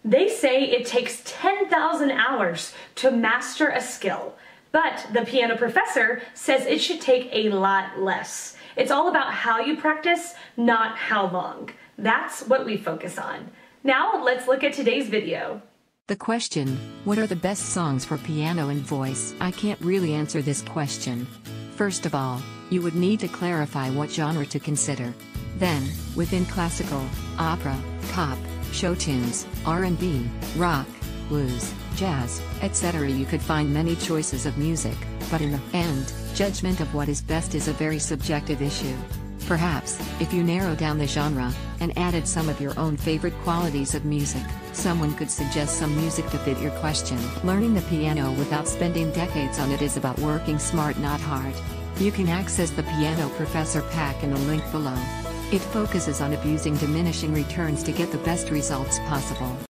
They say it takes 10,000 hours to master a skill, but the piano professor says it should take a lot less. It's all about how you practice, not how long. That's what we focus on. Now let's look at today's video. The question, what are the best songs for piano and voice? I can't really answer this question. First of all, you would need to clarify what genre to consider. Then, within classical, opera, pop, show tunes, R&B, rock, blues, jazz, etc. you could find many choices of music, but in the end, judgment of what is best is a very subjective issue. Perhaps, if you narrow down the genre, and added some of your own favorite qualities of music, someone could suggest some music to fit your question. Learning the piano without spending decades on it is about working smart, not hard. You can access the Piano Professor Pack in the link below. It focuses on abusing diminishing returns to get the best results possible.